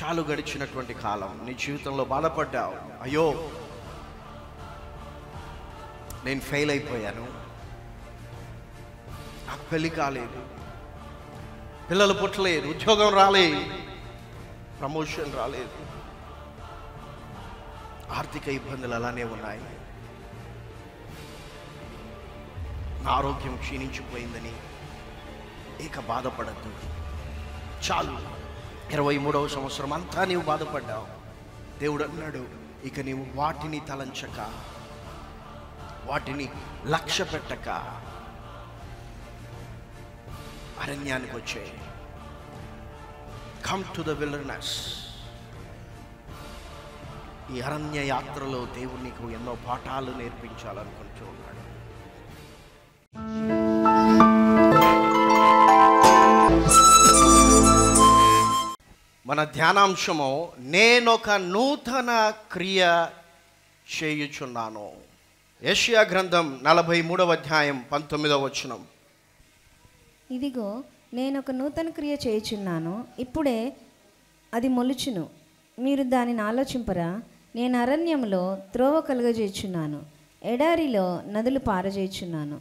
చాలు గడిచినటువంటి కాలం నీ జీవితంలో బాధపడ్డావు. అయ్యో నేను ఫెయిల్ అయిపోయాను, నాకు పెళ్ళి కాలేదు, పిల్లలు పుట్టలేదు, ఉద్యోగం రాలేదు, ప్రమోషన్ రాలేదు, ఆర్థిక ఇబ్బందులు అలానే ఉన్నాయి, నా ఆరోగ్యం క్షీణించిపోయిందని ఇక బాధపడద్దు. చాలు, 23వ సంవత్సరం అంతా నీవు బాధపడ్డావు. దేవుడు అన్నాడు, ఇక నీవు వాటిని తలంచక, వాటిని లక్ష్య పెట్టక అరణ్యానికి వచ్చే. Come to the wilderness. ఈ అరణ్య యాత్రలో దేవుడు నీకు ఎన్నో పాఠాలు నేర్పించాలనుకుంటూ ఉన్నాడు. మన ధ్యానాంశము నేనొక నూతన క్రియ చేయుచున్నాను. యెషయా గ్రంథం 43వ అధ్యాయం 19వ వచనం. ఇదిగో నేనొక నూతన క్రియ చేయుచున్నాను, ఇప్పుడే అది మొలుచును, మీరు దానిని ఆలోచింపరా? నేను అరణ్యంలో త్రోవ కలుగజేయుచున్నాను, ఎడారిలో నదులు పారజేయుచున్నాను.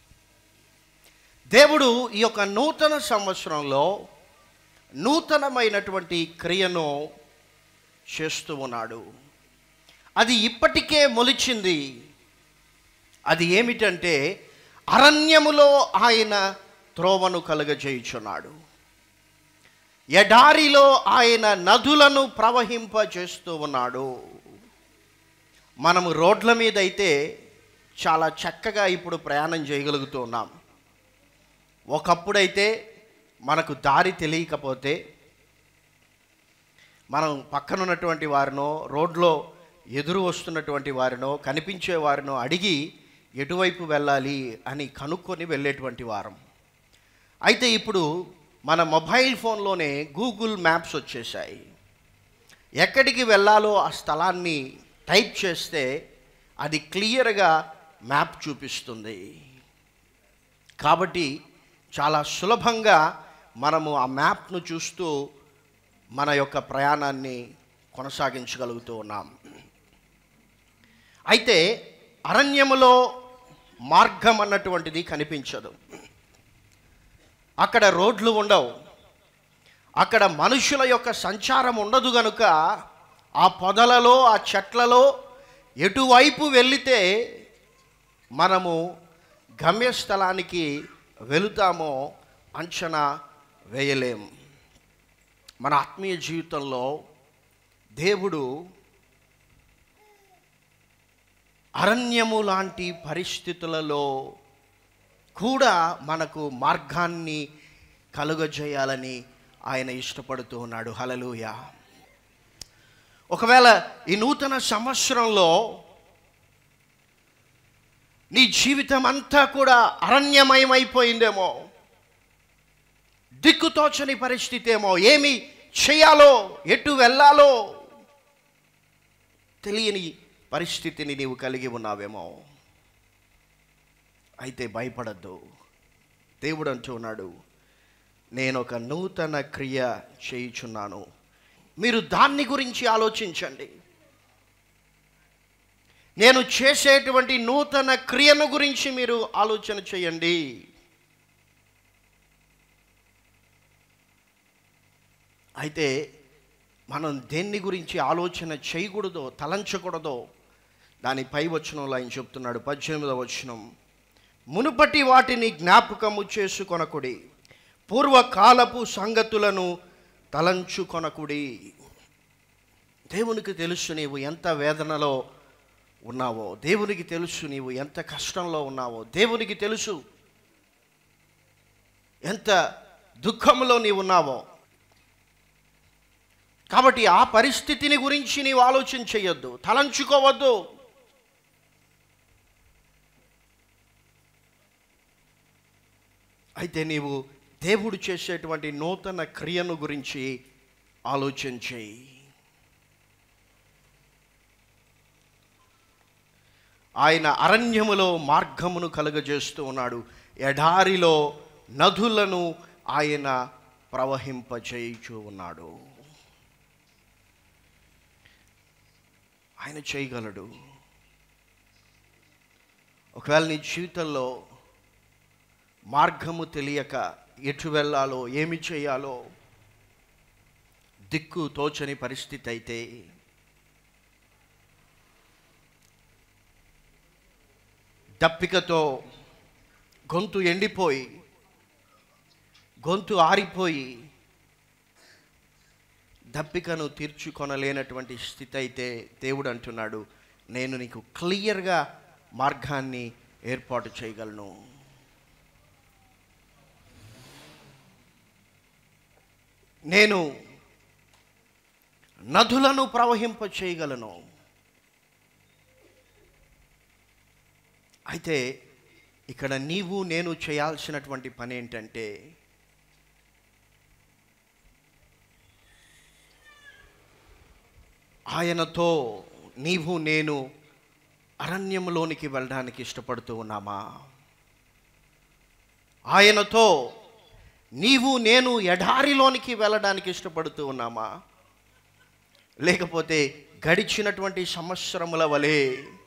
దేవుడు ఈ యొక్క నూతన సంవత్సరంలో నూతనమైనటువంటి క్రియను చేస్తూ ఉన్నాడు. అది ఇప్పటికే మొలిచింది. అది ఏమిటంటే అరణ్యములో ఆయన త్రోవను కలుగజేయుచున్నాడు, ఎడారిలో ఆయన నదులను ప్రవహింపజేస్తూ ఉన్నాడు. మనము రోడ్ల మీద అయితే చాలా చక్కగా ఇప్పుడు ప్రయాణం చేయగలుగుతూ ఉన్నాం. ఒకప్పుడైతే మనకు దారి తెలియకపోతే మనం పక్కనున్నటువంటి వారినో రోడ్లో ఎదురు వస్తున్నటువంటి వారినో కనిపించే వారినో అడిగి ఎటువైపు వెళ్ళాలి అని కనుక్కొని వెళ్ళేటువంటి వారం. అయితే ఇప్పుడు మన మొబైల్ ఫోన్లోనే గూగుల్ మ్యాప్స్ వచ్చేసాయి. ఎక్కడికి వెళ్ళాలో ఆ స్థలాన్ని టైప్ చేస్తే అది క్లియర్గా మ్యాప్ చూపిస్తుంది. కాబట్టి చాలా సులభంగా మనము ఆ మ్యాప్ను చూస్తూ మన యొక్క ప్రయాణాన్ని కొనసాగించగలుగుతూ ఉన్నాం. అయితే అరణ్యములో మార్గం అన్నటువంటిది కనిపించదు. అక్కడ రోడ్లు ఉండవు, అక్కడ మనుషుల యొక్క సంచారం ఉండదు. గనుక ఆ పొదలలో ఆ చెట్లలో ఎటువైపు వెళితే మనము గమ్యస్థలానికి వెళుతామో అంచనా వేయలేం. మన ఆత్మీయ జీవితంలో దేవుడు అరణ్యము లాంటి పరిస్థితులలో కూడా మనకు మార్గాన్ని కలుగజేయాలని ఆయన ఇష్టపడుతూ ఉన్నాడు. హల్లెలూయా. ఒకవేళ ఈ నూతన సంవత్సరంలో నీ జీవితం అంతా కూడా అరణ్యమయమైపోయిందేమో, దిక్కుతోచని పరిస్థితి ఏమో, ఏమి చేయాలో ఎటు వెళ్ళాలో తెలియని పరిస్థితిని నీవు కలిగి ఉన్నావేమో. అయితే భయపడద్దు. దేవుడు అంటూ ఉన్నాడు, నేను ఒక నూతన క్రియ చేయుచున్నాను, మీరు దాన్ని గురించి ఆలోచించండి. నేను చేసేటువంటి నూతన క్రియను గురించి మీరు ఆలోచన చేయండి. అయితే మనం దేన్ని గురించి ఆలోచన చేయకూడదో తలంచకూడదో దాని పై వచనంలో ఆయన చెప్తున్నాడు. 18వ వచనం, మునుపటి వాటిని జ్ఞాపకము చేసుకొనకుడి, పూర్వకాలపు సంగతులను తలంచుకొనకుడి. దేవునికి తెలుసు నీవు ఎంత వేదనలో ఉన్నావో, దేవునికి తెలుసు నీవు ఎంత కష్టంలో ఉన్నావో, దేవునికి తెలుసు ఎంత దుఃఖంలో నీవు ఉన్నావో. కాబట్టి ఆ పరిస్థితిని గురించి నీవు ఆలోచన చేయొద్దు, తలంచుకోవద్దు. అయితే నీవు దేవుడు చేసేటువంటి నూతన క్రియను గురించి ఆలోచన చేయి. ఆయన అరణ్యములో మార్గమును కలుగజేస్తూ ఉన్నాడు, ఎడారిలో నదులను ఆయన ప్రవహింపచేయుచూ ఉన్నాడు. ఆయన చేయగలడు. ఒకవేళ నీ జీవితంలో మార్గము తెలియక ఎటు వెళ్ళాలో ఏమి చేయాలో దిక్కు తోచని పరిస్థితి అయితే దప్పికతో గొంతు ఎండిపోయి గొంతు ఆరిపోయి దప్పికను తీర్చుకొనలేనటువంటి స్థితి అయితే దేవుడు అంటున్నాడు, నేను నీకు క్లియర్గా మార్గాన్ని ఏర్పాటు చేయగలను. నేను నదులను ప్రవహింప చేయగలను. అయితే ఇక్కడ నీవు నేను చేయాల్సినటువంటి పని ఏంటంటే ఆయనతో నీవు నేను అరణ్యంలోనికి వెళ్ళడానికి ఇష్టపడుతూ ఉన్నామా? ఆయనతో నీవు నేను ఎడారిలోనికి వెళ్ళడానికి ఇష్టపడుతూ ఉన్నామా? లేకపోతే గడిచినటువంటి సంవత్సరముల వలె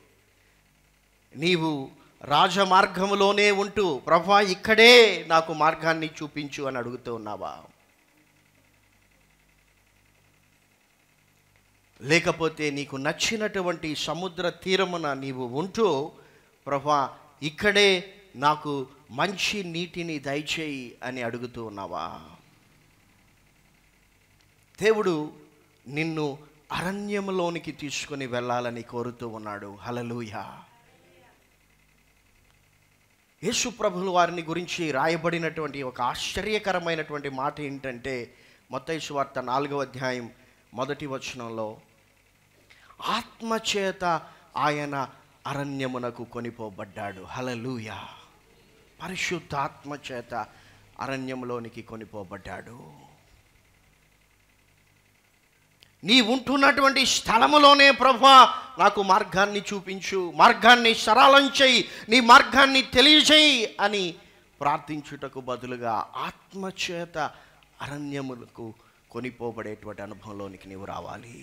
నీవు రాజమార్గములోనే ఉంటూ ప్రభువా ఇక్కడే నాకు మార్గాన్ని చూపించు అని అడుగుతూ ఉన్నావా? లేకపోతే నీకు నచ్చినటువంటి సముద్ర తీరమున నీవు ఉంటూ ప్రభువా ఇక్కడే నాకు మంచి నీటిని దయచేయి అని అడుగుతూ ఉన్నావా? దేవుడు నిన్ను అరణ్యములోనికి తీసుకొని వెళ్ళాలని కోరుతూ ఉన్నాడు. హల్లెలూయా. యేసు ప్రభుల వారిని గురించి రాయబడినటువంటి ఒక ఆశ్చర్యకరమైనటువంటి మాట ఏంటంటే మత్తయి సువార్త 4వ అధ్యాయం 1వ వచనంలో, ఆత్మచేత ఆయన అరణ్యమునకు కొనిపోబడ్డాడు. హల్లెలూయా. పరిశుద్ధాత్మ చేత అరణ్యములోనికి కొనిపోబడ్డాడు. నీ ఉంటున్నటువంటి స్థలములోనే ప్రభువా నాకు మార్గాన్ని చూపించు, మార్గాన్ని సరళం చేయి, నీ మార్గాన్ని తెలియజేయి అని ప్రార్థించుటకు బదులుగా ఆత్మచేత అరణ్యములకు కొనిపోబడేటువంటి అనుభవంలోనికి నీవు రావాలి.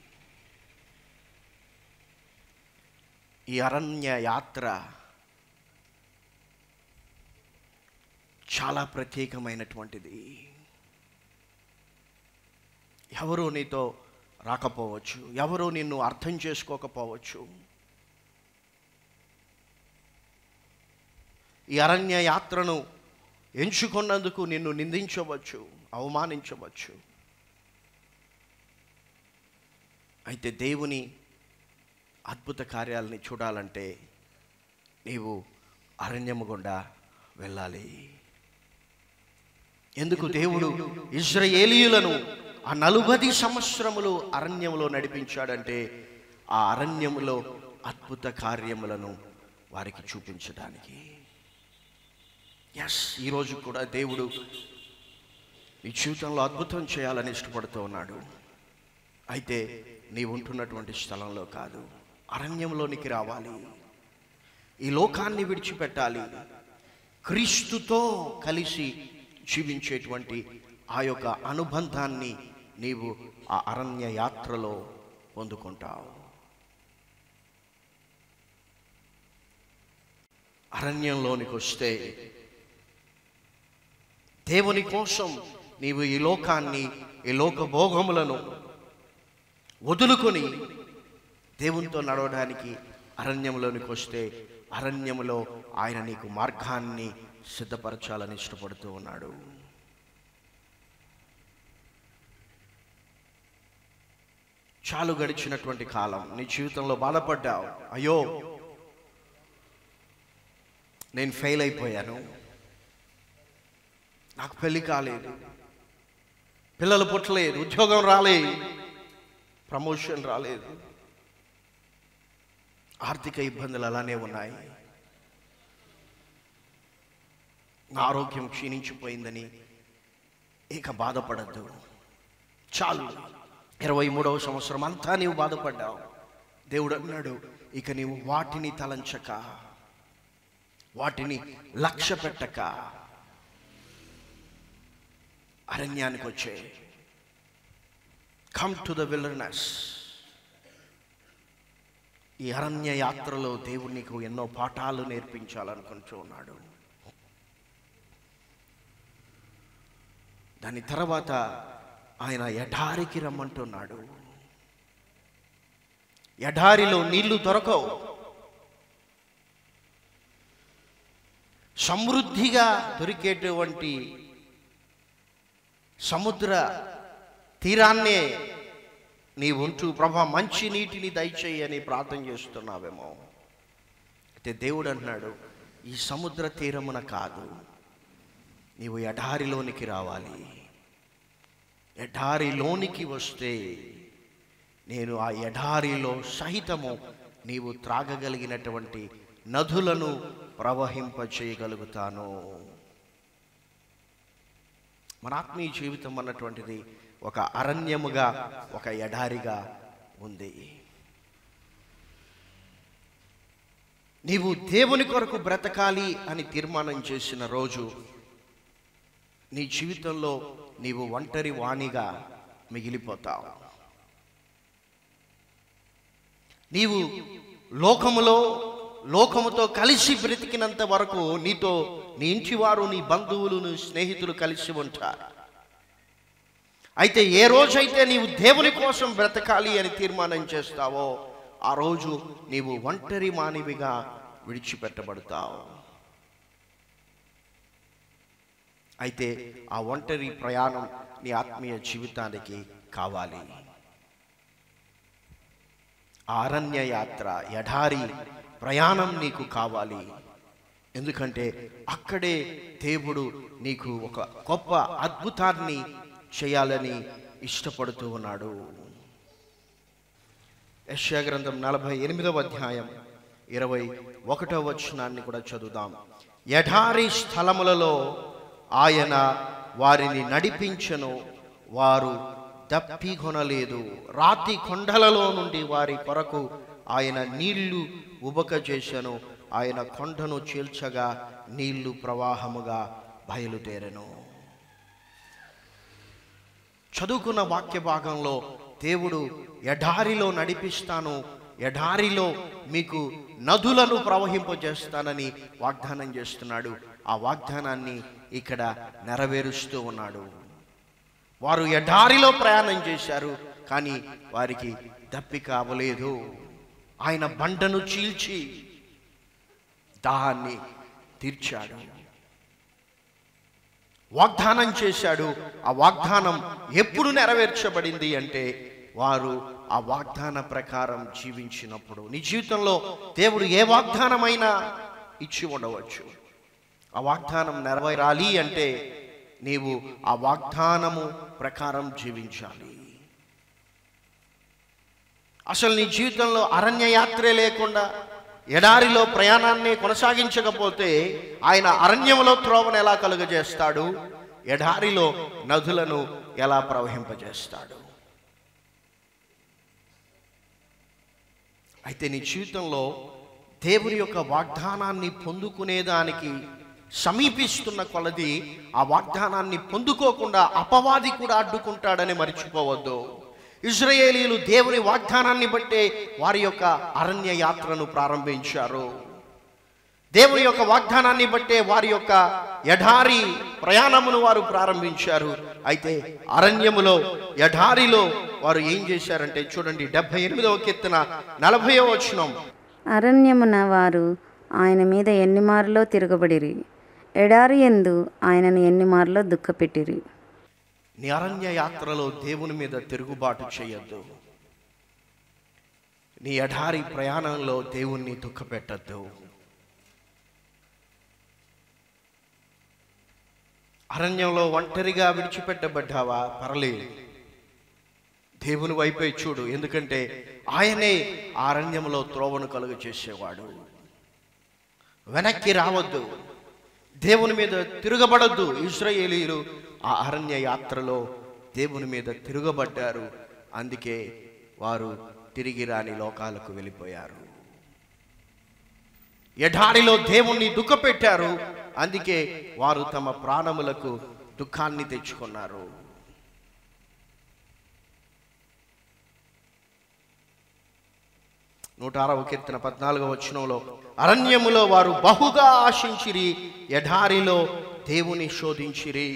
ఈ అరణ్య యాత్ర చాలా ప్రత్యేకమైనటువంటిది. ఎవరూ నీతో రాకపోవచ్చు, ఎవరూ నిన్ను అర్థం చేసుకోకపోవచ్చు. ఈ అరణ్య యాత్రను ఎంచుకున్నందుకు నిన్ను నిందించవచ్చు, అవమానించవచ్చు. అయితే దేవుని అద్భుత కార్యాలని చూడాలంటే నీవు అరణ్యము గుండా వెళ్ళాలి. ఎందుకు దేవుడు ఇశ్రాయేలీయులను ఆ 40 సంవత్సరములు అరణ్యములో నడిపించాడంటే ఆ అరణ్యములో అద్భుత కార్యములను వారికి చూపించడానికి. ఈరోజు కూడా దేవుడు నీ జీవితంలో అద్భుతం చేయాలని ఇష్టపడుతూ ఉన్నాడు. అయితే నీవు ఉంటున్నటువంటి స్థలంలో కాదు, అరణ్యంలోనికి రావాలి. ఈ లోకాన్ని విడిచిపెట్టాలి. క్రీస్తుతో కలిసి జీవించేటువంటి ఆ యొక్క అనుబంధాన్ని నీవు ఆ అరణ్య యాత్రలో పొందుకుంటావు. అరణ్యంలోనికి వస్తే దేవుని కోసం నీవు ఈ లోకాన్ని, ఈ లోక భోగములను వదులుకొని దేవునితో నడవడానికి అరణ్యంలోనికి వస్తే అరణ్యములో ఆయన నీకు మార్గాన్ని సిద్ధపరచాలని ఇష్టపడుతూ ఉన్నాడు. చాలు గడిచినటువంటి కాలం నీ జీవితంలో బాధపడ్డావు. అయ్యో నేను ఫెయిల్ అయిపోయాను, నాకు పెళ్లి కాలేదు, పిల్లలు పుట్టలేదు, ఉద్యోగం రాలేదు, ప్రమోషన్ రాలేదు, ఆర్థిక ఇబ్బందులు అలానే ఉన్నాయి, నా ఆరోగ్యం క్షీణించిపోయిందని ఇక బాధపడద్దు. చాలు, 23వ సంవత్సరం అంతా నీవు బాధపడ్డావు. దేవుడు అన్నాడు, ఇక నీవు వాటిని తలంచక, వాటిని లక్ష్య పెట్టక అరణ్యానికి వచ్చే. Come to the wilderness. ఈ అరణ్య యాత్రలో దేవుడు నీకు ఎన్నో పాఠాలు నేర్పించాలనుకుంటూ ఉన్నాడు. దాని తర్వాత ఆయన ఎడారికి రమ్మంటున్నాడు. ఎడారిలో నీళ్లు దొరకవు, సమృద్ధిగా దొరికేటువంటి సముద్ర తీరాన్నే నీ ఉంటూ ప్రభా మంచి నీటిని దయచేయి అని ప్రార్థన చేస్తున్నావేమో. అయితే దేవుడు అంటున్నాడు, ఈ సముద్ర తీరమున కాదు, నీవు ఎడారిలోనికి రావాలి. ఎడారిలోనికి వస్తే నేను ఆ ఎడారిలో సహితము నీవు త్రాగగలిగినటువంటి నదులను ప్రవహింపచేయగలుగుతాను. మన ఆత్మీయ జీవితం అన్నటువంటిది ఒక అరణ్యముగా, ఒక ఎడారిగా ఉంది. నీవు దేవుని కొరకు బ్రతకాలి అని తీర్మానం చేసిన రోజు నీ జీవితంలో నీవు ఒంటరి వాణిగా మిగిలిపోతావు. నీవు లోకముతో కలిసి బ్రతికినంత వరకు నీతో నీ ఇంటి వారు, నీ బంధువులు, నీ స్నేహితులు కలిసి ఉంటారు. అయితే ఏ రోజైతే నీవు దేవుని కోసం బ్రతకాలి అని తీర్మానం చేస్తావో ఆ రోజు నీవు ఒంటరి మానవిగా విడిచిపెట్టబడతావు. అయితే ఆ ఒంటరి ప్రయాణం నీ ఆత్మీయ జీవితానికి కావాలి. ఆ అరణ్య యాత్ర, ఎడారి ప్రయాణం నీకు కావాలి. ఎందుకంటే అక్కడే దేవుడు నీకు ఒక గొప్ప అద్భుతాన్ని చేయాలని ఇష్టపడుతూ ఉన్నాడు. యెషయా గ్రంథం 48వ అధ్యాయం 21వ వచనాన్ని కూడా చదువుదాం. ఎడారి స్థలములలో ఆయన వారిని నడిపించెను, వారు దప్పికొనలేదు. రాతి కొండలలో నుండి వారి కొరకు ఆయన నీళ్లు ఉబక చేసెను. ఆయన కొండను చీల్చగా నీళ్లు ప్రవాహముగా బయలుదేరెను. చదువుకున్న వాక్య భాగంలో దేవుడు ఎడారిలో నడిపిస్తాను, ఎడారిలో మీకు నదులను ప్రవహింపజేస్తానని వాగ్దానం చేస్తున్నాడు. ఆ వాగ్దానాన్ని ఇక్కడ నెరవేరుస్తూ ఉన్నాడు. వారు ఎడారిలో ప్రయాణం చేశారు, కానీ వారికి దప్పిక అవ్వలేదు. ఆయన బండను చీల్చి దాహాన్ని తీర్చాడు, వాగ్దానం చేశాడు. ఆ వాగ్దానం ఎప్పుడు నెరవేర్చబడింది అంటే వారు ఆ వాగ్దాన ప్రకారం జీవించినప్పుడు. నీ జీవితంలో దేవుడు ఏ వాగ్దానమైనా ఇచ్చి ఉండవచ్చు. ఆ వాగ్దానం నెరవేరాలి అంటే నీవు ఆ వాగ్దానము ప్రకారం జీవించాలి. అసలు నీ జీవితంలో అరణ్య యాత్రే లేకుండా ఎడారిలో ప్రయాణాన్ని కొనసాగించకపోతే ఆయన అరణ్యంలో త్రోవను ఎలా కలుగజేస్తాడు? ఎడారిలో నదులను ఎలా ప్రవహింపజేస్తాడు? అయితే నీ జీవితంలో దేవుని యొక్క వాగ్దానాన్ని పొందుకునేదానికి సమీపిస్తున్న కొలది ఆ వాగ్దానాన్ని పొందుకోకుండా అపవాది కూడా అడ్డుకుంటాడని మర్చిపోవద్దు. ఇశ్రాయేలీయులు దేవుని వాగ్దానాన్ని బట్టే వారి యొక్క అరణ్య యాత్రను ప్రారంభించారు. దేవుని యొక్క వాగ్దానాన్ని బట్టే వారి యొక్క ఎడారి ప్రయాణమును వారు ప్రారంభించారు. అయితే అరణ్యములో, ఎడారిలో వారు ఏం చేశారంటే చూడండి, 78వ కీర్తన 40వ వచనం. అరణ్యమున వారు ఆయన మీద ఎన్ని మారులో తిరగబడిరి, ఎడారి యందు ఆయనను ఎన్ని మారులో దుఃఖపెట్టిరి. నీ అరణ్య యాత్రలో దేవుని మీద తిరుగుబాటు చేయొద్దు. నీ ఎడారి ప్రయాణంలో దేవుణ్ణి దుఃఖపెట్టద్దు. అరణ్యంలో ఒంటరిగా విడిచిపెట్టబడ్డావా? పర్లేదు, దేవుని వైపే చూడు. ఎందుకంటే ఆయనే అరణ్యంలో త్రోవను కలుగ చేసేవాడు. వెనక్కి రావద్దు, దేవుని మీద తిరగబడద్దు. ఇశ్రాయేలీయులు ఆ అరణ్య యాత్రలో దేవుని మీద తిరగబడ్డారు. అందుకే వారు తిరిగి రాని లోకాలకు వెళ్ళిపోయారు. ఎడారిలో దేవుణ్ణి దుఃఖపెట్టారు. అందుకే వారు తమ ప్రాణములకు దుఃఖాన్ని తెచ్చుకున్నారు. 106వ కీర్తన 14వ వచనంలో, అరణ్యములో వారు బహుగా ఆశించిరి, ఎడారిలో దేవుని శోధించిరి.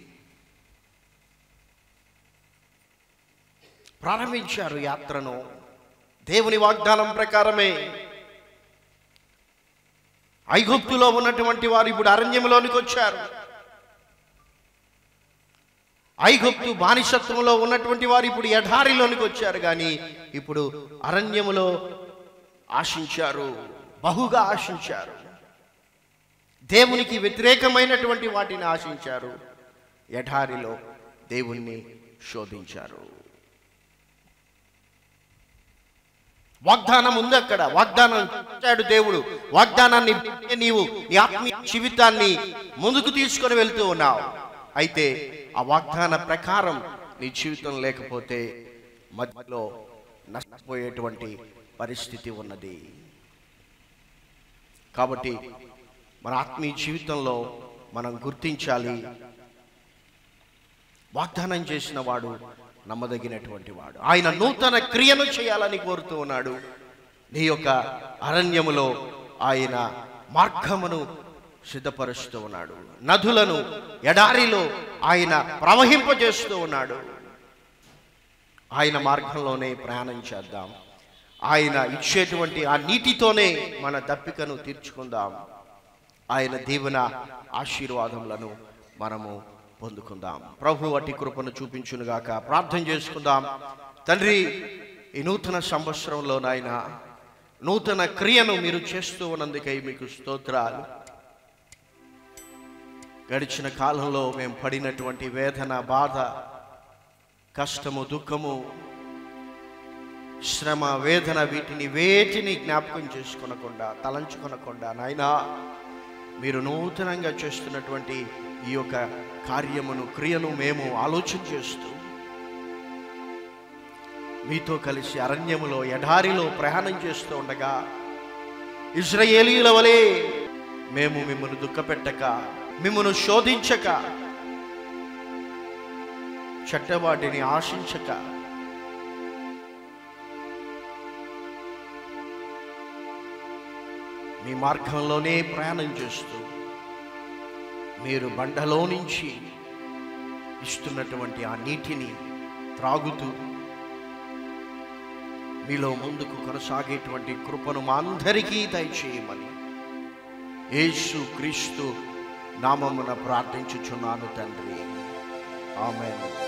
ప్రారంభించారు యాత్రను దేవుని వాగ్దానం ప్రకారమే. ఐగుప్తులో ఉన్నటువంటి వారు ఇప్పుడు అరణ్యంలోనికి వచ్చారు. ఐగుప్తు బానిసత్వంలో ఉన్నటువంటి వారు ఇప్పుడు ఎడారిలోనికి వచ్చారు. కానీ ఇప్పుడు అరణ్యములో ఆశించారు, బహుగా ఆశించారు. దేవునికి వ్యతిరేకమైనటువంటి వాటిని ఆశించారు. ఎడారిలో దేవుణ్ణి శోధించారు. వాగ్దానం ఉంది అక్కడ, వాగ్దానం ఇచ్చాడు దేవుడు. వాగ్దానాన్ని నీవు నీ ఆత్మీయ జీవితాన్ని ముందుకు తీసుకొని వెళ్తూ ఉన్నావు. అయితే ఆ వాగ్దాన ప్రకారం నీ జీవితం లేకపోతే మధ్యలో నష్టపోయేటువంటి పరిస్థితి ఉన్నది. కాబట్టి మన ఆత్మీయ జీవితంలో మనం గుర్తించాలి, వాగ్దానం చేసిన వాడు నమ్మదగినటువంటి వాడు. ఆయన నూతన క్రియను చేయాలని కోరుతూ ఉన్నాడు. నీ యొక్క అరణ్యములో ఆయన మార్గమును సిద్ధపరుస్తూ ఉన్నాడు. నదులను ఎడారిలో ఆయన ప్రవహింపజేస్తూ ఉన్నాడు. ఆయన మార్గంలోనే ప్రయాణం చేద్దాం. ఆయన ఇచ్చేటువంటి ఆ నీటితోనే మన దప్పికను తీర్చుకుందాం. ఆయన దీవెన ఆశీర్వాదములను మనము పొందుకుందాం. ప్రభు అట్టి కృపను చూపించునుగాక. ప్రార్థన చేసుకుందాం. తండ్రి, ఈ నూతన సంవత్సరంలో నాయన నూతన క్రియను మీరు చేస్తూ ఉన్నందుకై మీకు స్తోత్రాలు. గడిచిన కాలంలో మేము పడినటువంటి వేదన, బాధ, కష్టము, దుఃఖము, శ్రమ, వేదన, వేటిని జ్ఞాపకం చేసుకొనకుండా, తలంచుకొనకుండా నాయనా మీరు నూతనంగా చేస్తున్నటువంటి ఈ యొక్క కార్యమును, క్రియను మేము ఆలోచన చేస్తూ మీతో కలిసి అరణ్యములో ఎడారిలో ప్రయాణం చేస్తూ ఉండగా ఇశ్రాయేలీయుల వలె మేము మిమ్మల్ని దుఃఖపెట్టక, మిమ్మల్ని శోధించక, చెడ్డవాటిని ఆశించక మీ మార్గంలోనే ప్రయాణం చేస్తూ మీరు బండలో నుంచి ఇస్తున్నటువంటి ఆ నీటిని త్రాగుతూ మీలో ముందుకు కొనసాగేటువంటి కృపను మా అందరికీ దయచేయమని యేసు క్రీస్తు నామమున ప్రార్థించుచున్నాను తండ్రి. ఆమేన్.